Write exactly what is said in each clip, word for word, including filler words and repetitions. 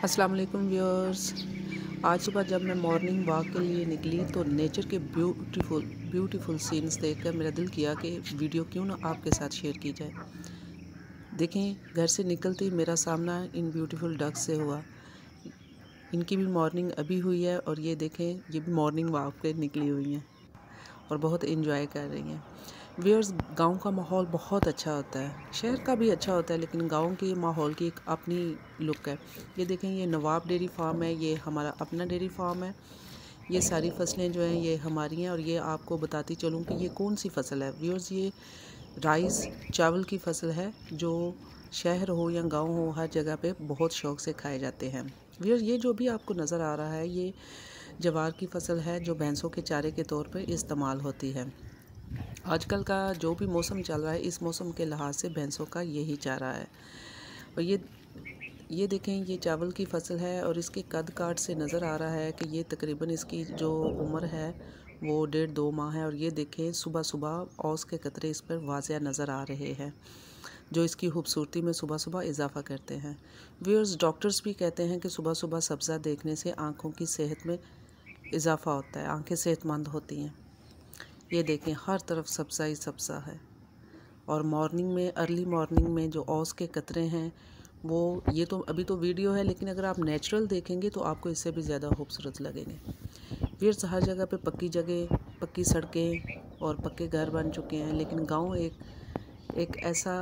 अस्सलाम वालेकुम व्यूअर्स। आज सुबह जब मैं मॉर्निंग वॉक के लिए निकली तो नेचर के ब्यूटीफुल ब्यूटीफुल सीन्स देखकर मेरा दिल किया कि वीडियो क्यों ना आपके साथ शेयर की जाए। देखें, घर से निकलते ही मेरा सामना इन ब्यूटीफुल डक्स से हुआ। इनकी भी मॉर्निंग अभी हुई है और ये देखें, ये भी मॉर्निंग वॉक पे निकली हुई हैं और बहुत एंजॉय कर रही हैं। व्यूअर्स, गांव का माहौल बहुत अच्छा होता है, शहर का भी अच्छा होता है, लेकिन गांव के माहौल की एक अपनी लुक है। ये देखें, ये नवाब डेयरी फार्म है, ये हमारा अपना डेयरी फार्म है। ये सारी फसलें जो हैं ये हमारी हैं और ये आपको बताती चलूँ कि ये कौन सी फसल है। व्यूअर्स, ये राइस चावल की फसल है जो शहर हो या गांव हो हर जगह पे बहुत शौक़ से खाए जाते हैं। व्यूअर्स, ये जो भी आपको नज़र आ रहा है ये ज्वार की फसल है जो भैंसों के चारे के तौर पर इस्तेमाल होती है। आजकल का जो भी मौसम चल रहा है, इस मौसम के लिहाज से भैंसों का यही चारा है। और ये ये देखें, ये चावल की फसल है और इसके कद काट से नज़र आ रहा है कि ये तकरीबन इसकी जो उम्र है वो डेढ़ दो माह है। और ये देखें, सुबह सुबह औस के कतरे इस पर वाज़िया नज़र आ रहे हैं जो इसकी खूबसूरती में सुबह सुबह इजाफ़ा करते हैं। व्यूअर्स, डॉक्टर्स भी कहते हैं कि सुबह सुबह सब्ज़ा देखने से आँखों की सेहत में इजाफ़ा होता है, आँखें सेहतमंद होती हैं। ये देखें, हर तरफ सब्ज़ा ही सब्ज़ा है। और मॉर्निंग में, अर्ली मॉर्निंग में जो औस के कतरे हैं वो, ये तो अभी तो वीडियो है, लेकिन अगर आप नेचुरल देखेंगे तो आपको इससे भी ज़्यादा खूबसूरत लगेंगे। फिर हर जगह पे पक्की जगह, पक्की सड़कें और पक्के घर बन चुके हैं, लेकिन गांव एक एक ऐसा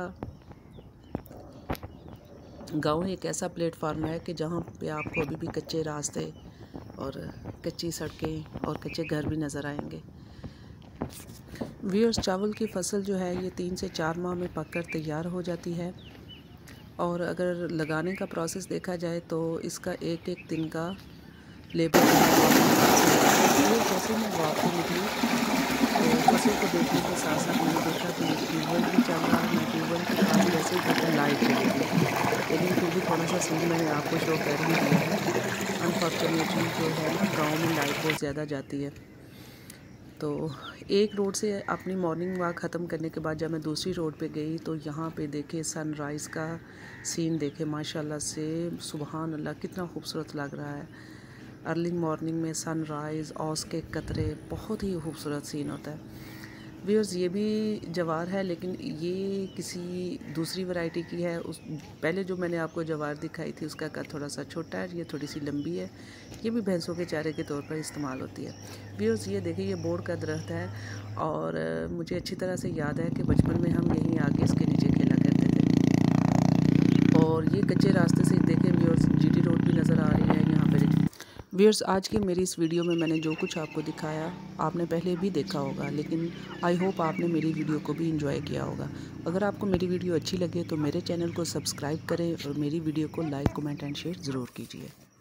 गांव एक ऐसा प्लेटफार्म है कि जहां पे आपको अभी भी कच्चे रास्ते और कच्ची सड़कें और कच्चे घर भी नज़र आएंगे। व्यूअर्स, चावल की फसल जो है ये तीन से चार माह में पककर तैयार हो जाती है और अगर लगाने का प्रोसेस देखा जाए तो इसका एक एक दिन का लेबर जैसे मैं वॉक पे निकली तो फसल को देखने के साथ साथ मैंने देखा कि ट्यूबवेल भी चल रहा है। मैं ट्यूबवेल के पास जैसे ही घर लाइट चली गई, लेकिन फिर भी थोड़ा सा सीन मैंने आपको शो कर ही दिया है। अनफॉर्चुनेटली जो है ना, गाँव में लाइट बहुत ज़्यादा जाती है। तो एक रोड से अपनी मॉर्निंग वॉक ख़त्म करने के बाद जब मैं दूसरी रोड पे गई तो यहाँ पे देखे सनराइज़ का सीन देखे, माशाल्लाह से सुबहान अल्लाह, कितना खूबसूरत लग रहा है। अर्ली मॉर्निंग में सनराइज़, औस के कतरे, बहुत ही खूबसूरत सीन होता है। व्यूअर्स, ये भी जवार है, लेकिन ये किसी दूसरी वैरायटी की है। उस पहले जो मैंने आपको जवार दिखाई थी उसका कद थोड़ा सा छोटा है, ये थोड़ी सी लंबी है। ये भी भैंसों के चारे के तौर पर इस्तेमाल होती है। व्यूअर्स, ये देखिए, ये बोर्ड का दरख्त है और मुझे अच्छी तरह से याद है कि बचपन में हम यहीं आके इसके नीचे खेला करते थे। और ये कच्चे रास्ते से देखें व्यूअर्स, जीटी रोड भी नज़र आ रही है यहाँ पर। व्यूअर्स, आज की मेरी इस वीडियो में मैंने जो कुछ आपको दिखाया आपने पहले भी देखा होगा, लेकिन आई होप आपने मेरी वीडियो को भी एंजॉय किया होगा। अगर आपको मेरी वीडियो अच्छी लगे तो मेरे चैनल को सब्सक्राइब करें और मेरी वीडियो को लाइक, कमेंट एंड शेयर ज़रूर कीजिए।